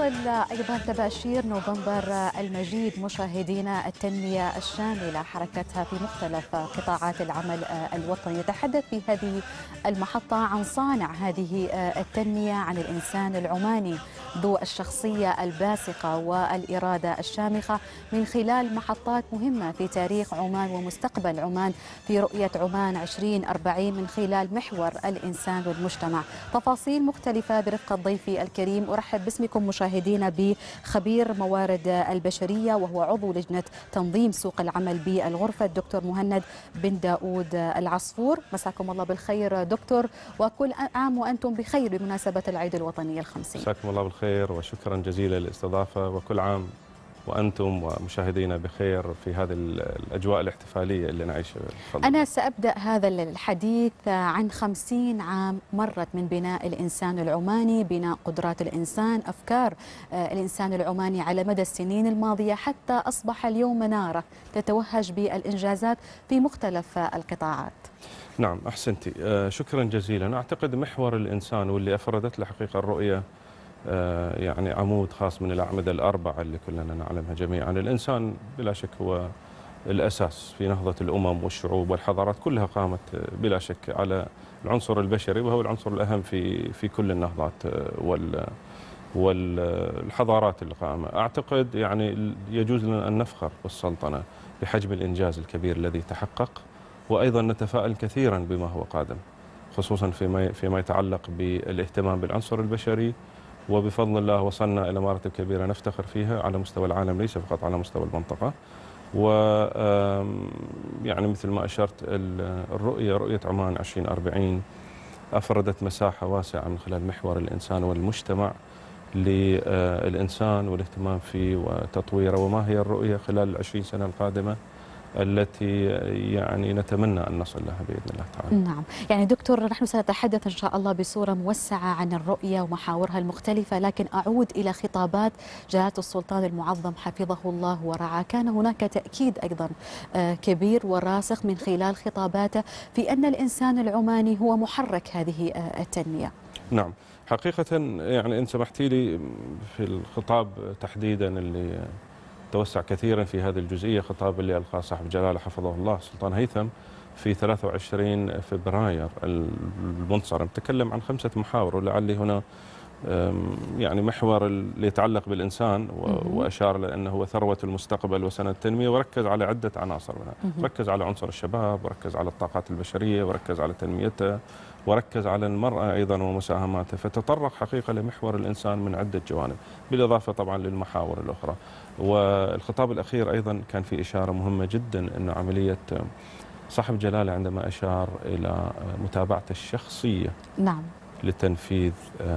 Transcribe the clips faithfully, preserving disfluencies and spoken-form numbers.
تواصل أيضا تباشير نوفمبر المجيد مشاهدينا التنمية الشاملة حركتها في مختلف قطاعات العمل الوطني. يتحدث في هذه المحطة عن صانع هذه التنمية، عن الإنسان العماني ذو الشخصية الباسقة والإرادة الشامخة من خلال محطات مهمة في تاريخ عمان ومستقبل عمان في رؤية عمان عشرين أربعين من خلال محور الإنسان والمجتمع. تفاصيل مختلفة برفقة ضيفي الكريم. أرحب باسمكم مشاهدينا بخبير موارد البشرية وهو عضو لجنة تنظيم سوق العمل بالغرفة الدكتور مهند بن داود العصفور. مساكم الله بالخير دكتور، وكل عام وأنتم بخير بمناسبة العيد الوطني الخمسين. مساكم الله بالخير وشكرا جزيلا للاستضافة، وكل عام وأنتم ومشاهدينا بخير في هذه الأجواء الاحتفالية اللي نعيشها. أنا سأبدأ هذا الحديث عن خمسين عام مرت من بناء الإنسان العماني، بناء قدرات الإنسان، أفكار الإنسان العماني على مدى السنين الماضية حتى أصبح اليوم منارة تتوهج بالإنجازات في مختلف القطاعات. نعم أحسنتي، شكرا جزيلا. أعتقد محور الإنسان واللي أفردت له حقيقة الرؤية يعني عمود خاص من الأعمدة الأربعة اللي كلنا نعلمها جميعا. الإنسان بلا شك هو الأساس في نهضة الأمم والشعوب والحضارات، كلها قامت بلا شك على العنصر البشري، وهو العنصر الأهم في في كل النهضات وال والحضارات القائمة. أعتقد يعني يجوز لنا أن نفخر بالسلطنة بحجم الإنجاز الكبير الذي تحقق، وأيضا نتفائل كثيرا بما هو قادم، خصوصا فيما فيما يتعلق بالاهتمام بالعنصر البشري. وبفضل الله وصلنا إلى مراتب كبيرة نفتخر فيها على مستوى العالم، ليس فقط على مستوى المنطقة. و يعني مثل ما أشرت، الرؤية رؤية عمان عشرين أربعين أفردت مساحة واسعة من خلال محور الإنسان والمجتمع للإنسان والاهتمام فيه وتطويره. وما هي الرؤية خلال العشرين سنة القادمة التي يعني نتمنى أن نصل لها بإذن الله تعالى. نعم، يعني دكتور نحن سنتحدث إن شاء الله بصورة موسعة عن الرؤية ومحاورها المختلفة، لكن أعود إلى خطابات جلالة السلطان المعظم حفظه الله ورعاه. كان هناك تأكيد أيضا كبير وراسخ من خلال خطاباته في أن الإنسان العماني هو محرك هذه التنمية. نعم حقيقة، يعني إن سمحتي لي في الخطاب تحديدا اللي توسع كثيرا في هذه الجزئية، خطاب اللي ألقاه صاحب جلالة حفظه الله السلطان هيثم في ثلاثة وعشرين فبراير المنصرم، تكلم عن خمسة محاور، ولعلي هنا يعني محور اللي يتعلق بالإنسان وأشار لأنه هو ثروة المستقبل وسنة التنمية، وركز على عدة عناصر منها. ركز على عنصر الشباب، وركز على الطاقات البشرية، وركز على تنميتها، وركز على المرأة أيضا ومساهماتها. فتطرق حقيقة لمحور الإنسان من عدة جوانب، بالإضافة طبعا للمحاور الأخرى. والخطاب الأخير أيضا كان في إشارة مهمة جدا، أن عملية صاحب جلالة عندما أشار إلى متابعة الشخصية نعم لتنفيذ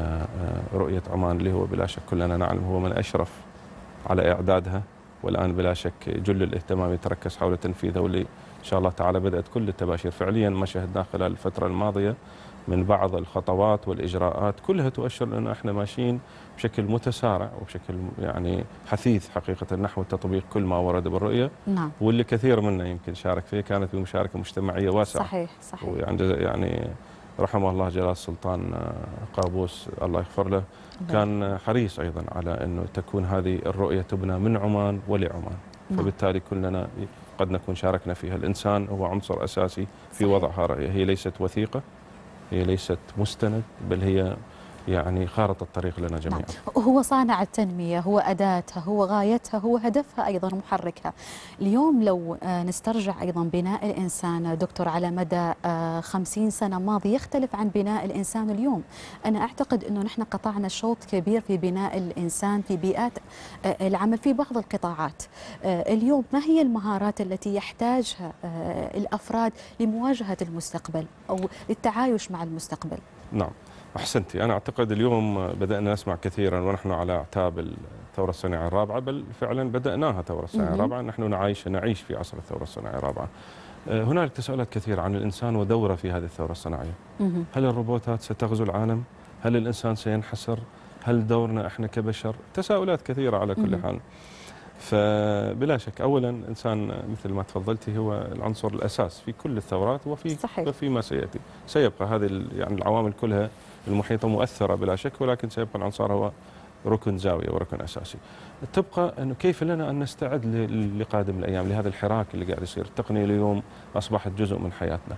رؤية عمان، اللي هو بلا شك كلنا نعلم هو من أشرف على إعدادها، والآن بلا شك جل الاهتمام يتركز حول تنفيذها، واللي إن شاء الله تعالى بدأت كل التباشير فعليا ما شاهدناه خلال الفترة الماضية من بعض الخطوات والإجراءات، كلها تؤشر أن احنا ماشيين بشكل متسارع وبشكل يعني حثيث حقيقة نحو تطبيق كل ما ورد بالرؤية. نعم. واللي كثير منا يمكن شارك فيه، كانت بمشاركة مجتمعية واسعة. صحيح صحيح. ويعني يعني رحمه الله جلال السلطان قابوس الله يغفر له، كان حريص أيضا على أنه تكون هذه الرؤية تبنى من عمان ولعمان. نعم. فبالتالي كلنا قد نكون شاركنا فيها. الإنسان هو عنصر أساسي في وضعها رؤية، هي ليست وثيقة، هي ليست مستند، بل هي يعني خارطة الطريق لنا جميعا. نعم. هو صانع التنمية، هو أداتها، هو غايتها، هو هدفها أيضا، محركها. اليوم لو نسترجع أيضا بناء الإنسان دكتور على مدى خمسين سنة ماضية يختلف عن بناء الإنسان اليوم. أنا أعتقد أنه نحن قطعنا شوط كبير في بناء الإنسان في بيئات العمل في بعض القطاعات. اليوم ما هي المهارات التي يحتاجها الأفراد لمواجهة المستقبل أو للتعايش مع المستقبل؟ نعم أحسنتي. أنا أعتقد اليوم بدأنا نسمع كثيرا ونحن على أعتاب الثورة الصناعية الرابعة، بل فعلا بدأناها الثورة الصناعية الرابعة، نحن نعيش نعيش في عصر الثورة الصناعية الرابعة. هنالك تساؤلات كثيرة عن الإنسان ودوره في هذه الثورة الصناعية. هل الروبوتات ستغزو العالم؟ هل الإنسان سينحسر؟ هل دورنا إحنا كبشر؟ تساؤلات كثيرة على كل حال. فبلا شك أولا الإنسان مثل ما تفضلتي هو العنصر الأساس في كل الثورات وفي صحيح. وفيما سيأتي. سيبقى هذه يعني العوامل كلها المحيطة مؤثرة بلا شك، ولكن سيبقى العنصر هو ركن زاوية وركن أساسي. تبقى أنه كيف لنا أن نستعد لقادم الأيام، لهذا الحراك اللي قاعد يصير. التقنية اليوم أصبحت جزء من حياتنا.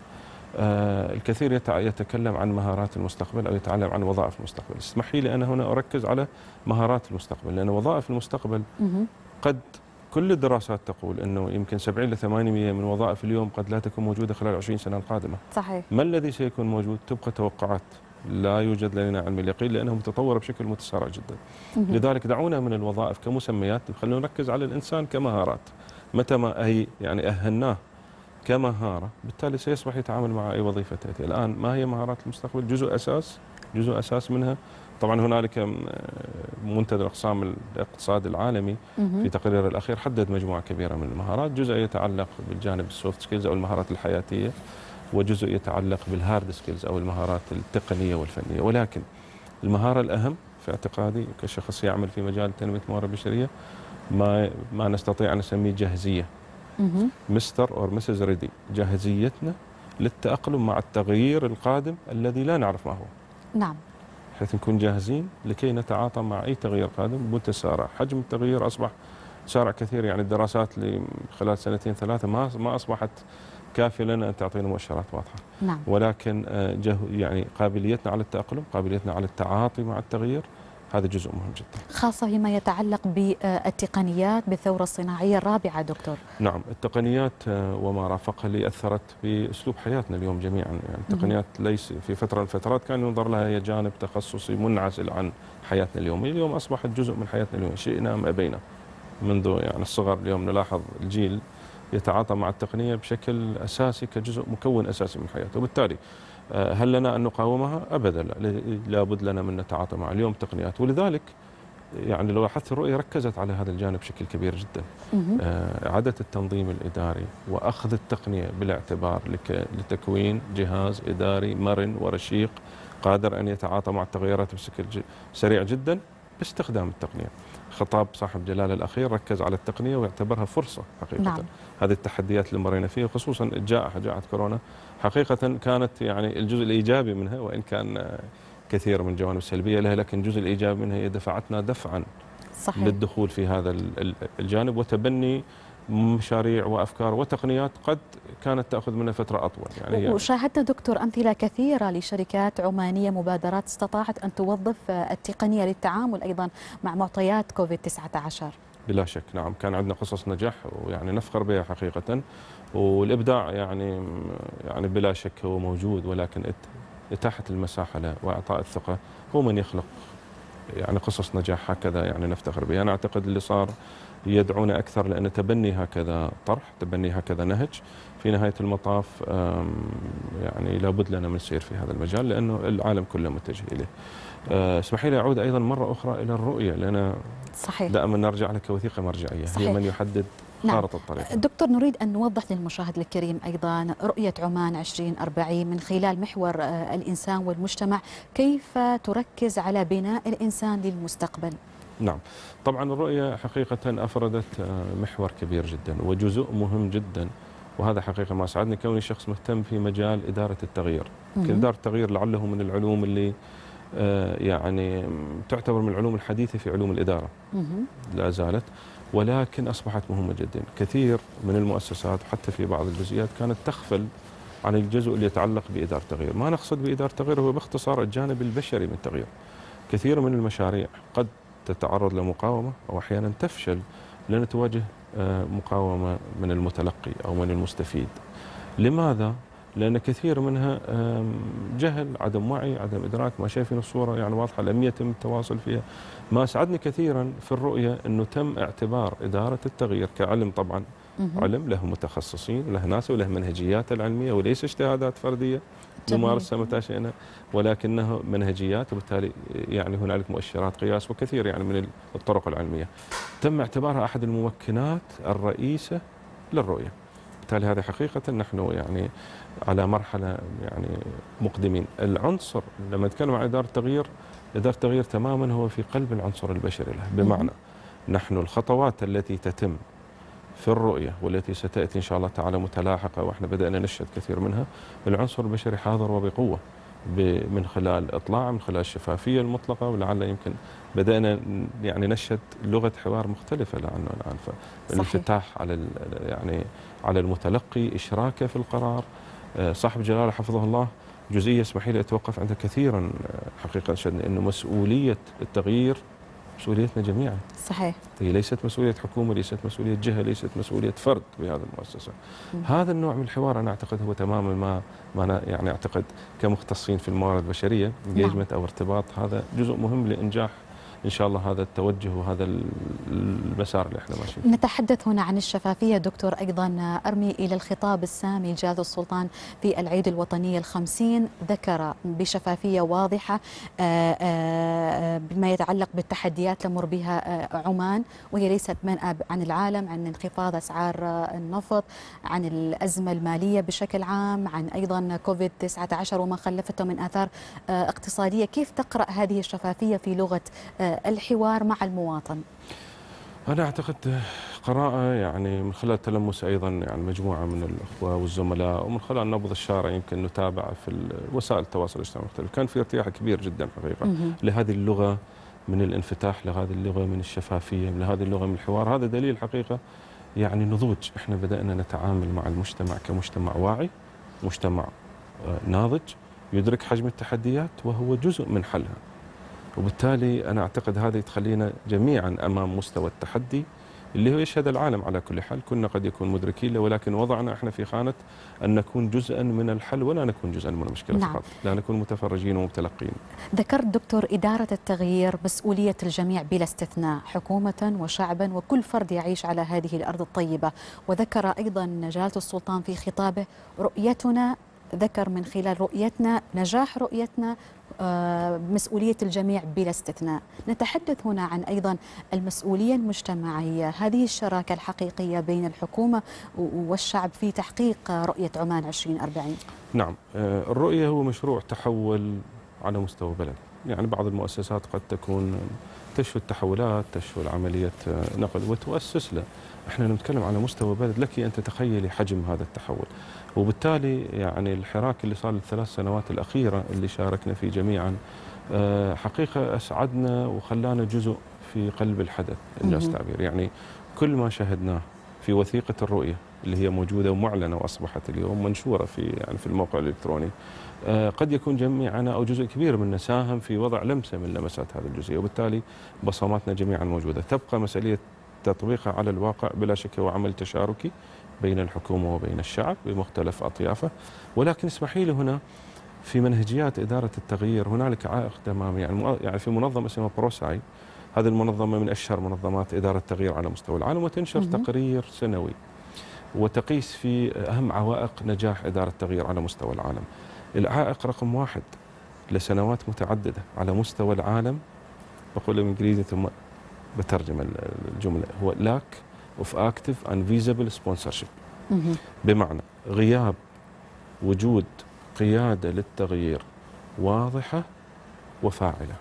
آه الكثير يتكلم عن مهارات المستقبل أو يتعلم عن وظائف المستقبل. اسمحي لي أنا هنا أركز على مهارات المستقبل، لأن وظائف المستقبل قد كل الدراسات تقول أنه يمكن سبعين إلى ثمانين بالمئة من وظائف اليوم قد لا تكون موجودة خلال عشرين سنة القادمة. صحيح. ما الذي سيكون موجود؟ تبقى توقعات، لا يوجد لدينا علم اليقين لأنه متطور بشكل متسارع جدا. مه. لذلك دعونا من الوظائف كمسميات، خلونا نركز على الإنسان كمهارات. متى ما أي يعني أهلناه كمهارة بالتالي سيصبح يتعامل مع أي وظيفة تأتي. الآن ما هي مهارات المستقبل؟ جزء أساس جزء أساس منها. طبعا هنالك منتدى أقسام الاقتصاد العالمي في تقريره الأخير حدد مجموعة كبيرة من المهارات، جزء يتعلق بالجانب السوفت سكيلز أو المهارات الحياتية، وجزء يتعلق بالهارد سكيلز أو المهارات التقنية والفنية. ولكن المهارة الأهم في اعتقادي كشخص يعمل في مجال تنمية الموارد البشرية ما ما نستطيع أن نسميه جاهزية. مستر أو مسز ريدي، جاهزيتنا للتأقلم مع التغيير القادم الذي لا نعرف ما هو. نعم. حيث نكون جاهزين لكي نتعاطى مع أي تغيير قادم متسارع. حجم التغيير أصبح سارع كثير، يعني الدراسات اللي خلال سنتين ثلاثة ما ما أصبحت كافية لنا أن تعطينا مؤشرات واضحة. نعم. ولكن يعني قابليتنا على التأقلم، قابليتنا على التعاطي مع التغيير، هذا جزء مهم جدا، خاصة فيما يتعلق بالتقنيات بالثورة الصناعية الرابعة دكتور. نعم، التقنيات وما رافقها اللي أثرت بأسلوب حياتنا اليوم جميعا. يعني التقنيات ليس في فترة من الفترات كان ينظر لها هي جانب تخصصي منعزل عن حياتنا اليومية، اليوم أصبحت جزء من حياتنا اليوم، شئنا أم أبينا. منذ يعني الصغر اليوم نلاحظ الجيل يتعاطى مع التقنية بشكل أساسي كجزء مكون أساسي من حياته، وبالتالي هل لنا أن نقاومها؟ أبدا لا، لابد لنا من التعاطي مع اليوم تقنيات. ولذلك يعني لو لاحظت الرؤية ركزت على هذا الجانب بشكل كبير جدا. إعادة التنظيم الإداري وأخذ التقنية بالاعتبار لتكوين جهاز إداري مرن ورشيق قادر أن يتعاطى مع التغيرات بشكل سريع جدا باستخدام التقنية. خطاب صاحب جلالة الأخير ركز على التقنية واعتبرها فرصة حقيقة. نعم. هذه التحديات اللي مرينا فيها خصوصا الجائحة، جائحة كورونا، حقيقة كانت يعني الجزء الإيجابي منها، وإن كان كثير من الجوانب السلبية لها، لكن الجزء الإيجابي منها هي دفعتنا دفعا صحيح. للدخول في هذا الجانب وتبني مشاريع وأفكار وتقنيات قد كانت تأخذ منها فترة أطول. يعني وشاهدنا دكتور أمثلة كثيرة لشركات عمانية، مبادرات استطاعت أن توظف التقنية للتعامل أيضا مع معطيات كوفيد تسعة عشر. بلا شك نعم، كان عندنا قصص نجاح ويعني نفخر بها حقيقة، والإبداع يعني يعني بلا شك هو موجود، ولكن إتاحة المساحة له وإعطاء الثقة هو من يخلق يعني قصص نجاح هكذا يعني نفتخر بها. أنا أعتقد اللي صار يدعونا أكثر، لأن تبني هكذا طرح، تبني هكذا نهج في نهاية المطاف يعني لابد لنا من السير في هذا المجال، لأنه العالم كله متجه إليه. اسمحي لي أعود أيضا مرة أخرى إلى الرؤية، لأن صحيح دائما نرجع لك كوثيقة مرجعية صحيح. هي من يحدد خارطة الطريق. نعم. دكتور، نريد أن نوضح للمشاهد الكريم أيضا رؤية عمان عشرين أربعين من خلال محور الإنسان والمجتمع، كيف تركز على بناء الإنسان للمستقبل؟ نعم، طبعا الرؤية حقيقة أفردت محور كبير جدا وجزء مهم جدا، وهذا حقيقة ما ساعدني كوني شخص مهتم في مجال إدارة التغيير. إدارة التغيير لعله من العلوم اللي يعني تعتبر من العلوم الحديثة في علوم الإدارة، لا زالت، ولكن أصبحت مهمة جدا. كثير من المؤسسات حتى في بعض الجزئيات كانت تغفل عن الجزء اللي يتعلق بإدارة التغيير. ما نقصد بإدارة التغيير هو باختصار الجانب البشري من التغيير. كثير من المشاريع قد تتعرض لمقاومة أو أحيانا تفشل لأن تواجه مقاومة من المتلقي أو من المستفيد. لماذا؟ لأن كثير منها جهل، عدم وعي، عدم إدراك، ما شايفين الصورة يعني واضحة، لم يتم التواصل فيها. ما ساعدني كثيرا في الرؤية أنه تم اعتبار إدارة التغيير كعلم، طبعا علم له متخصصين، له ناس وله منهجيات العلمية وليس اجتهادات فردية نمارسها متى شئنا، ولكنها منهجيات، وبالتالي يعني هنالك مؤشرات قياس وكثير يعني من الطرق العلمية تم اعتبارها أحد الممكنات الرئيسة للرؤية. بالتالي هذه حقيقة نحن يعني على مرحلة يعني مقدمين. العنصر لما نتكلم عن إدارة التغيير، إدارة التغيير تماما هو في قلب العنصر البشري له، بمعنى نحن الخطوات التي تتم في الرؤية والتي ستأتي إن شاء الله تعالى متلاحقة، وإحنا بدأنا نشهد كثير منها، العنصر البشري حاضر وبقوة. من خلال إطلاع، من خلال الشفافية المطلقة، ولعل يمكن بدأنا يعني نشهد لغة حوار مختلفة لعنه الآن، فالانفتاح على يعني على المتلقي، إشراكه في القرار. صاحب جلاله حفظه الله جزئية اسمحي لي أتوقف عندها كثيرا حقيقة، شدنا أنه مسؤولية التغيير مسؤوليتنا جميعا. صحيح. هي ليست مسؤولية حكومة، ليست مسؤولية جهة، ليست مسؤولية فرد بهذه المؤسسة. م. هذا النوع من الحوار أنا أعتقد هو تماما ما ما أنا يعني أعتقد كمختصين في الموارد البشرية engagement أو ارتباط، هذا جزء مهم لإنجاح إن شاء الله هذا التوجه وهذا المسار اللي احنا ماشيين. نتحدث هنا عن الشفافية دكتور، أيضا أرمي إلى الخطاب السامي لجلالة السلطان في العيد الوطني الخمسين، ذكر بشفافية واضحة بما يتعلق بالتحديات تمر بها عمان، وهي ليست منأى عن العالم، عن انخفاض أسعار النفط، عن الأزمة المالية بشكل عام، عن أيضا كوفيد تسعة عشر وما خلفته من آثار اقتصادية. كيف تقرأ هذه الشفافية في لغة الحوار مع المواطن؟ أنا أعتقد قراءة يعني من خلال تلمس أيضا يعني مجموعة من الأخوة والزملاء، ومن خلال نبض الشارع يمكن نتابع في وسائل التواصل الاجتماعي المختلف، كان في ارتياح كبير جدا حقيقة م- لهذه اللغة من الانفتاح، لهذه اللغة من الشفافية، لهذه اللغة من الحوار. هذا دليل حقيقة يعني نضوج. احنا بدأنا نتعامل مع المجتمع كمجتمع واعي، مجتمع ناضج يدرك حجم التحديات وهو جزء من حلها، وبالتالي أنا أعتقد هذا تخلينا جميعا أمام مستوى التحدي اللي هو يشهد العالم على كل حال. كنا قد يكون مدركين له، ولكن وضعنا احنا في خانة أن نكون جزءا من الحل ولا نكون جزءا من المشكلة. نعم. فقط لا نكون متفرجين ومتلقين. ذكرت دكتور إدارة التغيير مسؤولية الجميع بلا استثناء، حكومة وشعبا وكل فرد يعيش على هذه الأرض الطيبة. وذكر أيضا جلالة السلطان في خطابه رؤيتنا، ذكر من خلال رؤيتنا نجاح رؤيتنا مسؤولية الجميع بلا استثناء. نتحدث هنا عن أيضا المسؤولية المجتمعية، هذه الشراكة الحقيقية بين الحكومة والشعب في تحقيق رؤية عمان عشرين أربعين. نعم، الرؤية هو مشروع تحول على مستوى بلد. يعني بعض المؤسسات قد تكون تشهد تحولات، تشهد عملية نقل وتؤسس له. احنا نتكلم على مستوى بلد، لك أن تتخيلي حجم هذا التحول. وبالتالي يعني الحراك اللي صار الثلاث سنوات الأخيرة اللي شاركنا فيه جميعا حقيقة أسعدنا وخلانا جزء في قلب الحدث إنجاز تعبير. يعني كل ما شاهدناه في وثيقة الرؤية اللي هي موجودة ومعلنة وأصبحت اليوم منشورة في يعني في الموقع الإلكتروني، قد يكون جميعنا أو جزء كبير منا ساهم في وضع لمسة من لمسات هذه الجزئية، وبالتالي بصماتنا جميعا موجودة. تبقى مسؤولية تطبيقها على الواقع بلا شك هو عمل تشاركي بين الحكومة وبين الشعب بمختلف أطيافه. ولكن اسمحي لي هنا في منهجيات إدارة التغيير هنالك عائق تمام. يعني يعني في منظمة اسمها بروساي، هذه المنظمة من أشهر منظمات إدارة التغيير على مستوى العالم، وتنشر تقرير سنوي وتقيس في أهم عوائق نجاح إدارة التغيير على مستوى العالم. العائق رقم واحد لسنوات متعددة على مستوى العالم، بقول بالإنجليزي ثم بترجم الجملة، هو lack of active and visible sponsorship. بمعنى غياب وجود قيادة للتغيير واضحة وفاعلة.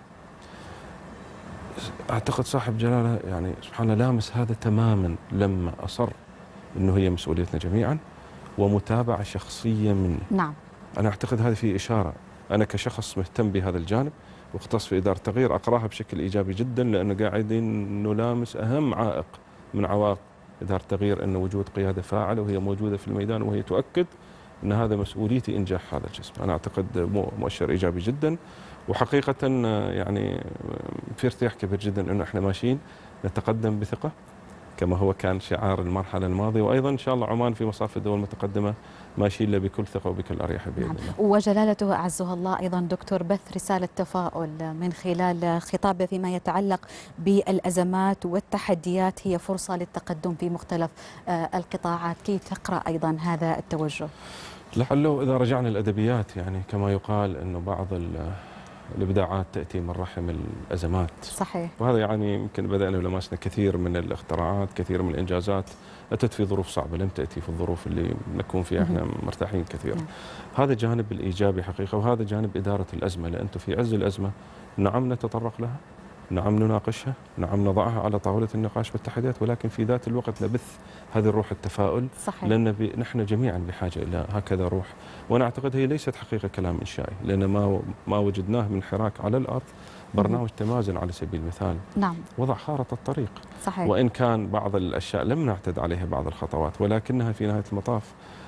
أعتقد صاحب جلالة يعني سبحان الله لامس هذا تماما لما أصر أنه هي مسؤوليتنا جميعا ومتابعة شخصية مني. نعم. أنا أعتقد هذه في إشارة، أنا كشخص مهتم بهذا الجانب واختص في إدارة التغيير أقراها بشكل إيجابي جدا، لأنه قاعدين نلامس أهم عائق من عوائق إدارة التغيير، أن وجود قيادة فاعلة وهي موجودة في الميدان وهي تؤكد أن هذا مسؤوليتي إنجاح هذا الجسم. أنا أعتقد مؤشر إيجابي جدا، وحقيقة يعني في ارتياح كبير جدا أنه إحنا ماشيين نتقدم بثقة كما هو كان شعار المرحلة الماضية، وأيضا إن شاء الله عمان في مصاف الدول المتقدمة ماشيين له بكل ثقة وبكل أريحية بإذن الله. وجلالته أعزها الله أيضا دكتور بث رسالة تفاؤل من خلال خطابه فيما يتعلق بالأزمات والتحديات هي فرصة للتقدم في مختلف القطاعات. كيف تقرأ أيضا هذا التوجه؟ لعله إذا رجعنا الأدبيات يعني كما يقال أنه بعض الإبداعات تأتي من رحم الأزمات. صحيح. وهذا يعني يمكن بدأنا ولمسنا كثير من الاختراعات، كثير من الإنجازات أتت في ظروف صعبة، لم تأتي في الظروف اللي نكون فيها احنا مرتاحين كثيرا. نعم. هذا جانب الإيجابي حقيقة، وهذا جانب إدارة الأزمة، لأنتم في عز الأزمة نعم نتطرق لها، نعم نناقشها، نعم نضعها على طاولة النقاش والتحديات، ولكن في ذات الوقت نبث هذه الروح التفاؤل. صحيح. لأن نحن جميعا بحاجة إلى هكذا روح، وأنا أعتقد هي ليست حقيقة كلام إنشائي، لأن ما ما وجدناه من حراك على الأرض برنامج تمازن على سبيل المثال. نعم. وضع خارطة الطريق. صحيح. وإن كان بعض الأشياء لم نعتد عليها بعض الخطوات، ولكنها في نهاية المطاف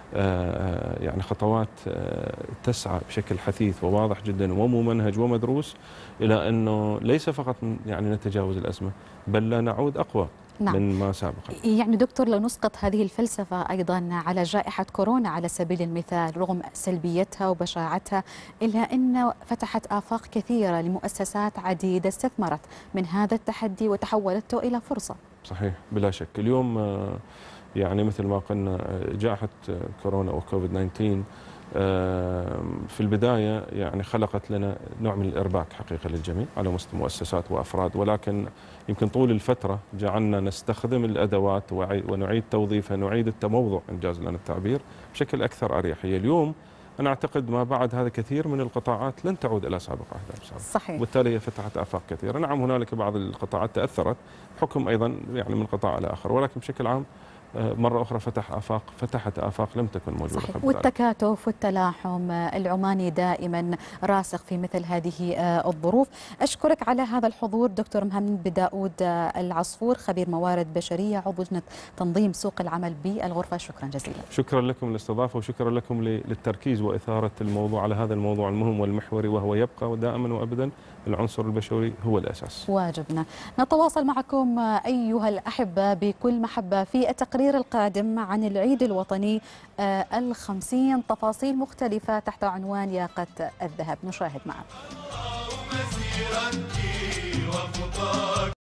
يعني خطوات تسعى بشكل حثيث وواضح جدا وممنهج ومدروس إلى أنه ليس فقط يعني نتجاوز الأزمة، بل لا نعود أقوى. نعم. من ما سابقا. يعني دكتور، لو نسقط هذه الفلسفة أيضا على جائحة كورونا على سبيل المثال، رغم سلبيتها وبشاعتها إلا أن فتحت آفاق كثيرة لمؤسسات عديدة استثمرت من هذا التحدي وتحولته إلى فرصة. صحيح بلا شك. اليوم يعني مثل ما قلنا جائحة كورونا أو كوفيد تسعة عشر في البداية يعني خلقت لنا نوع من الإرباك حقيقة للجميع على مستوى مؤسسات وأفراد، ولكن يمكن طول الفترة جعلنا نستخدم الأدوات ونعيد توظيفها، نعيد التموضع إنجاز لنا التعبير بشكل أكثر أريحية. اليوم أنا أعتقد ما بعد هذا كثير من القطاعات لن تعود إلى سابق عهدها. صحيح. وبالتالي هي فتحت آفاق كثيرة. نعم هنالك بعض القطاعات تأثرت حكم أيضا يعني من قطاع إلى آخر، ولكن بشكل عام مرة أخرى فتح آفاق فتحت آفاق لم تكن موجودة صحيح. قبل. والتكاتف والتلاحم العماني دائما راسخ في مثل هذه الظروف. أشكرك على هذا الحضور دكتور محمد بداود العصفور، خبير موارد بشرية، عضو لجنة تنظيم سوق العمل بالغرفة. شكرا جزيلا. شكرا لكم للاستضافة، وشكرا لكم للتركيز وإثارة الموضوع على هذا الموضوع المهم والمحوري، وهو يبقى دائما وأبدا العنصر البشري هو الأساس. واجبنا. نتواصل معكم أيها الأحبة بكل محبة في التقرير القادم عن العيد الوطني الخمسين، تفاصيل مختلفة تحت عنوان ياقة الذهب. نشاهد معا.